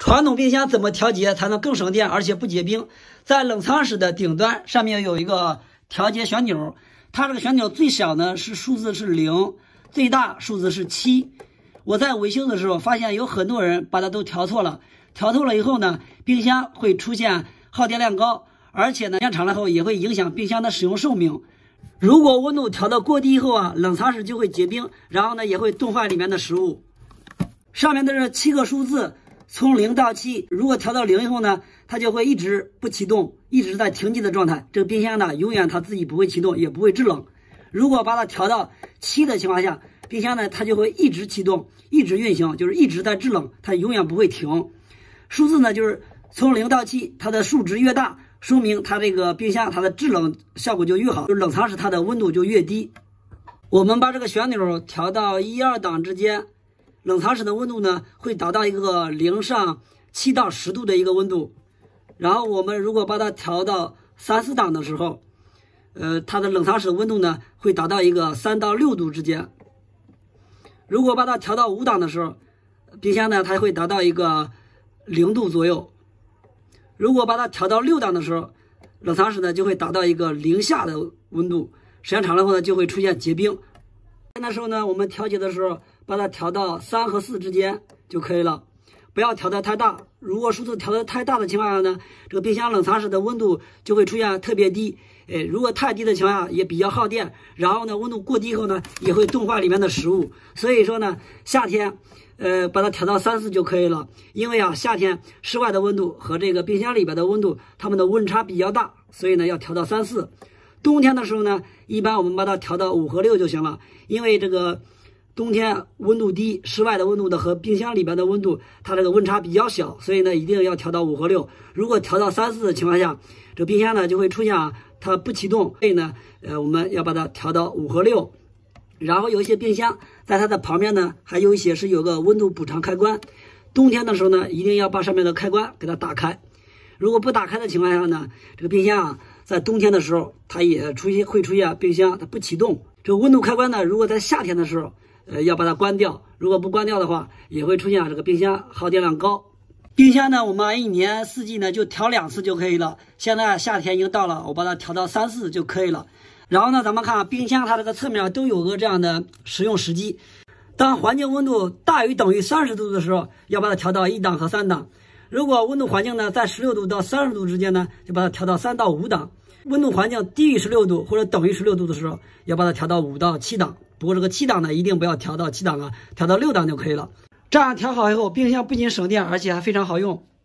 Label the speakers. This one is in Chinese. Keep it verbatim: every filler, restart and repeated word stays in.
Speaker 1: 传统冰箱怎么调节才能更省电而且不结冰？在冷藏室的顶端上面有一个调节旋钮，它这个旋钮最小呢是数字是零，最大数字是七。我在维修的时候发现有很多人把它都调错了，调错了以后呢，冰箱会出现耗电量高，而且呢，时间长了后也会影响冰箱的使用寿命。如果温度调到过低以后啊，冷藏室就会结冰，然后呢也会冻坏里面的食物。上面的这七个数字从零到七，如果调到零以后呢，它就会一直不启动，一直在停机的状态。这个冰箱呢，永远它自己不会启动，也不会制冷。如果把它调到七的情况下，冰箱呢它就会一直启动，一直运行，就是一直在制冷，它永远不会停。数字呢就是从零到七，它的数值越大，说明它这个冰箱它的制冷效果就越好，就是冷藏室它的温度就越低。我们把这个旋钮调到一二档之间，冷藏室的温度呢会达到一个零上七到十度的一个温度。然后我们如果把它调到三四档的时候，呃，它的冷藏室的温度呢会达到一个三到六度之间。如果把它调到五档的时候，冰箱呢它会达到一个零度左右。如果把它调到六档的时候，冷藏室呢就会达到一个零下的温度，时间长了后呢就会出现结冰。那时候呢，我们调节的时候把它调到三和四之间就可以了，不要调得太大。如果数字调得太大的情况下呢，这个冰箱冷藏室的温度就会出现特别低。哎，如果太低的情况下也比较耗电，然后呢温度过低后呢也会冻坏里面的食物。所以说呢，夏天呃把它调到三四就可以了。因为啊夏天室外的温度和这个冰箱里边的温度，它们的温差比较大，所以呢要调到三四。冬天的时候呢，一般我们把它调到五和六就行了。因为这个冬天温度低，室外的温度的和冰箱里边的温度，它这个温差比较小，所以呢一定要调到五和六。如果调到三四的情况下，这个冰箱呢就会出现啊它不启动，所以呢呃我们要把它调到五和六。然后有一些冰箱在它的旁边呢还有一些是有个温度补偿开关，冬天的时候呢一定要把上面的开关给它打开。如果不打开的情况下呢，这个冰箱啊在冬天的时候它也出现会出现冰箱它不启动。这个温度开关呢，如果在夏天的时候呃要把它关掉，如果不关掉的话也会出现这个冰箱耗电量高。冰箱呢我们一年四季呢就调两次就可以了。现在夏天已经到了，我把它调到三四就可以了。然后呢咱们看冰箱它这个侧面都有个这样的使用时机。当环境温度大于等于三十度的时候，要把它调到一档和三档。如果温度环境呢在十六度到三十度之间呢，就把它调到三到五档。温度环境低于十六度或者等于十六度的时候，要把它调到五到七档。不过这个七档呢一定不要调到七档啊，调到六档就可以了。这样调好以后，冰箱不仅省电，而且还非常好用。